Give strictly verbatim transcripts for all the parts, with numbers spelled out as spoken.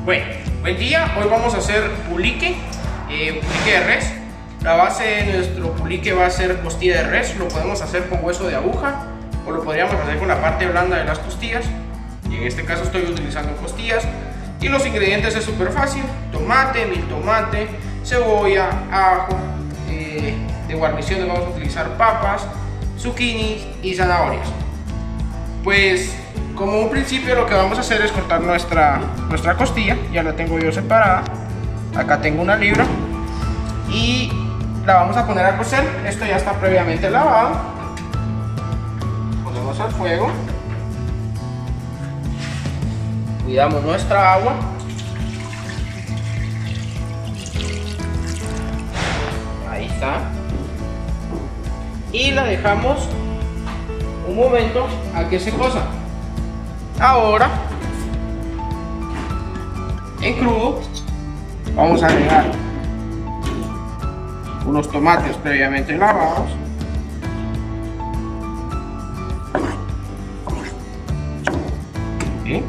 Bueno, buen día. Hoy vamos a hacer pulique, eh, pulique de res. La base de nuestro pulique va a ser costilla de res. Lo podemos hacer con hueso de aguja o lo podríamos hacer con la parte blanda de las costillas. Y en este caso estoy utilizando costillas. Y los ingredientes es súper fácil: tomate, mil tomate, cebolla, ajo. Eh, de guarniciones vamos a utilizar papas, zucchini y zanahorias. Pues como un principio lo que vamos a hacer es cortar nuestra, nuestra costilla. Ya la tengo yo separada. Acá tengo una libra y la vamos a poner a cocer. Esto ya está previamente lavado. Ponemos al fuego. Cuidamos nuestra agua. Ahí está. Y la dejamos un momento a que se cosa. Ahora, en crudo, vamos a agregar unos tomates previamente lavados. ¿Sí?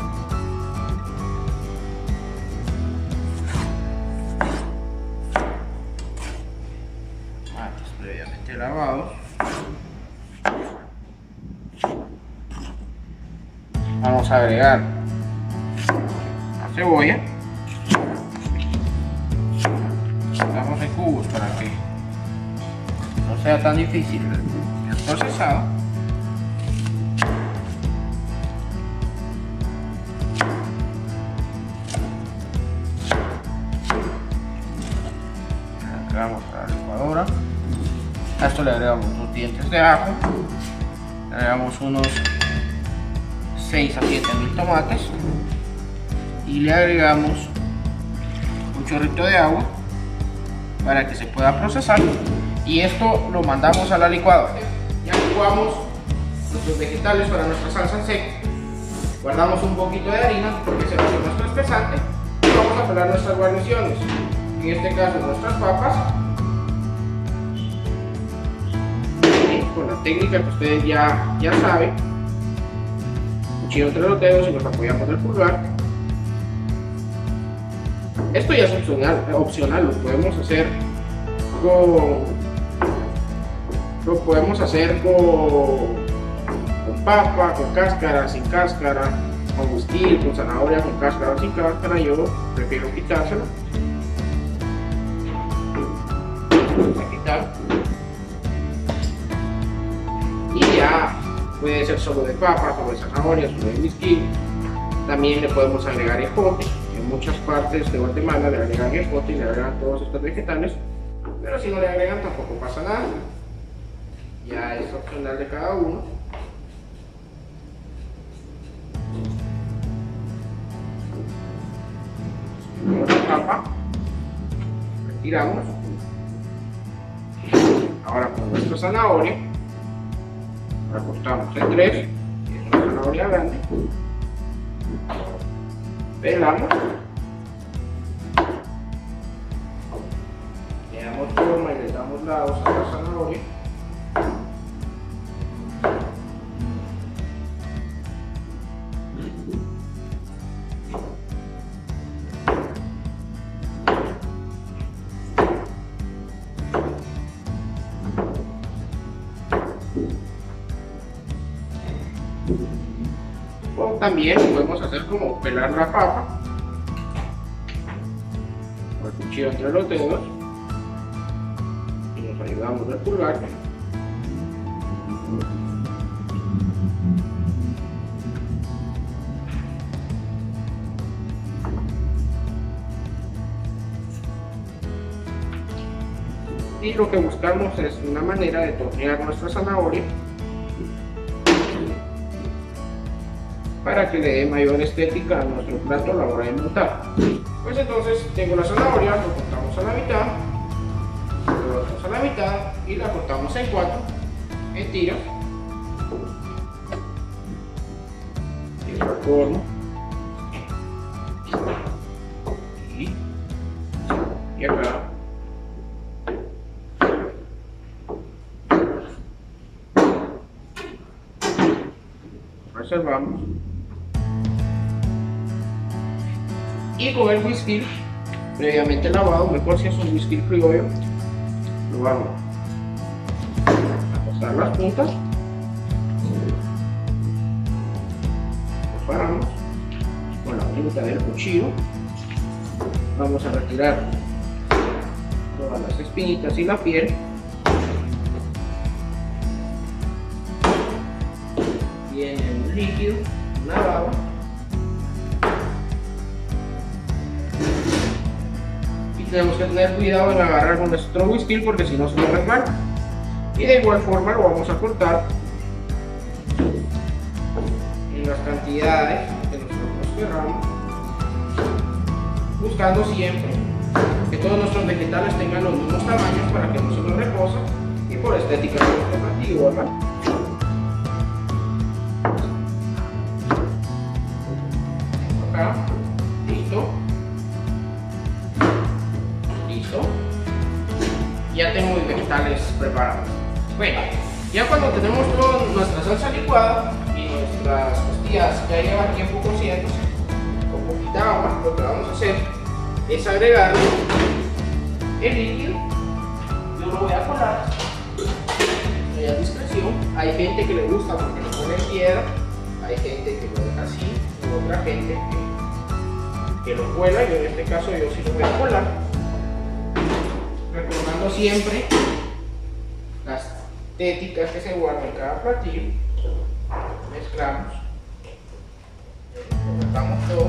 Tomates previamente lavados. Vamos a agregar la cebolla. Cortamos en cubos para que no sea tan difícil el procesado. Le agregamos a la licuadora. A esto le agregamos dos dientes de ajo. Le agregamos unos seis a siete mil tomates y le agregamos un chorrito de agua para que se pueda procesar, y esto lo mandamos a la licuadora. Ya licuamos nuestros vegetales para nuestra salsa en seco. Guardamos un poquito de harina porque se va a hacer nuestro espesante y vamos a pelar nuestras guarniciones, en este caso nuestras papas, con la técnica que ustedes ya, ya saben. Cuchillo entre los dedos y nos apoyamos del pulgar. Esto ya es opcional, opcional, lo podemos hacer con lo podemos hacer con, con papa, con cáscara, sin cáscara, con whisky, con zanahoria, con cáscara, sin cáscara. Yo prefiero quitárselo. Vamos a quitar. Y ya puede ser solo de papa, solo de zanahoria, solo de whisky. También le podemos agregar ejote. En muchas partes de Guatemala le agregan ejote y le agregan todos estos vegetales, pero si no le agregan tampoco pasa nada. Ya es opcional de cada uno. La papa, retiramos. Ahora con nuestra zanahoria la cortamos en tres, es una zanahoria grande. Pelamos, le damos forma y le damos lados a la zanahoria. O también podemos hacer como pelar la papa con el cuchillo entre los dedos y nos ayudamos del pulgar. Y lo que buscamos es una manera de tornear nuestra zanahoria para que le dé mayor estética a nuestro plato a la hora de montar. Pues entonces tengo la zanahoria, lo cortamos a la mitad, lo cortamos a la mitad y la cortamos en cuatro, en tiras. De esta forma. Y, y acá. Reservamos. Y con el whisky previamente lavado, mejor si es un whisky criollo, lo vamos a pasar las puntas, lo paramos con la punta del cuchillo, vamos a retirar todas las espinitas y la piel. Viene un líquido, una baba, y tenemos que tener cuidado en agarrar con nuestro whisky porque si no se nos resbala. Y de igual forma lo vamos a cortar en las cantidades que nosotros queramos, buscando siempre que todos nuestros vegetales tengan los mismos tamaños para que no se nos reposa y por estética no nos fatigue, ¿verdad? Acá, listo, listo, ya tengo mis vegetales preparados. Bueno, ya cuando tenemos toda nuestra salsa licuada y nuestras costillas ya llevan tiempo cociéndose, con poquita agua, lo que vamos a hacer es agregar el líquido. Yo lo voy a colar a discreción. Hay gente que le gusta porque lo pone en piedra, hay gente que lo deja así, y otra gente que, que lo cuela. Yo en este caso yo sí lo voy a colar, recordando siempre las téticas que se guardan en cada platillo. Mezclamos, cortamos todo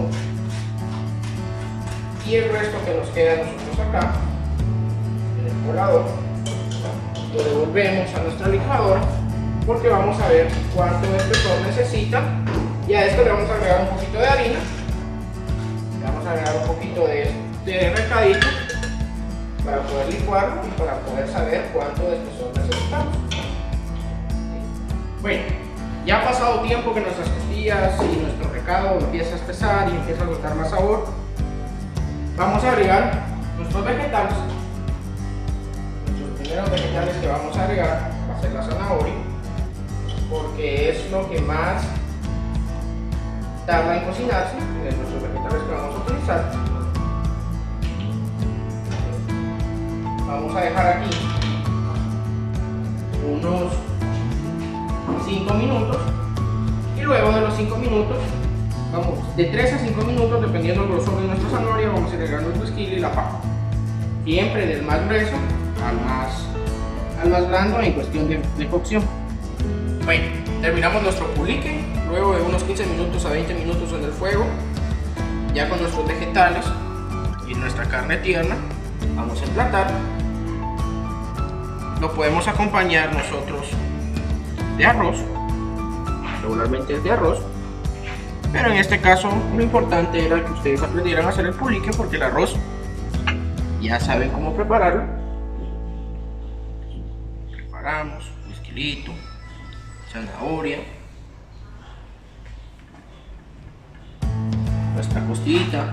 y el resto que nos queda a nosotros acá en el colador lo devolvemos a nuestra licuadora porque vamos a ver cuánto de espesor necesita, y a esto le vamos a agregar un poquito de harina, le vamos a agregar un poquito de, de recadito para poder licuarlo y para poder saber cuánto de espesor necesitamos. Bueno, ya ha pasado tiempo que nuestras costillas y nuestro recado empieza a espesar y empieza a soltar más sabor. Vamos a agregar nuestros vegetales. Nuestros primeros vegetales que vamos a agregar va a ser la zanahoria, porque es lo que más tarda en cocinarse de nuestros vegetales que vamos a utilizar. Vamos a dejar aquí unos cinco minutos y luego de los cinco minutos, vamos, de tres a cinco minutos dependiendo del grosor de nuestra zanahoria, vamos a agregar nuestro whisky y la papa, siempre del más grueso al más, al más blando en cuestión de, de cocción. Bueno, terminamos nuestro pulique luego de unos quince minutos a veinte minutos en el fuego, ya con nuestros vegetales y nuestra carne tierna. Vamos a emplatar. Lo podemos acompañar nosotros de arroz, regularmente es de arroz, pero en este caso lo importante era que ustedes aprendieran a hacer el pulique porque el arroz ya saben cómo prepararlo. Preparamos whisky, zanahoria, nuestra costillita,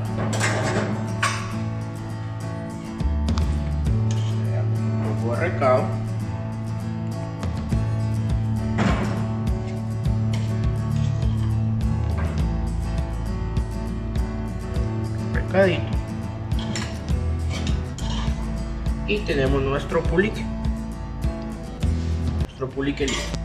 un poco de recado, recadito, y tenemos nuestro pulique, nuestro pulique listo.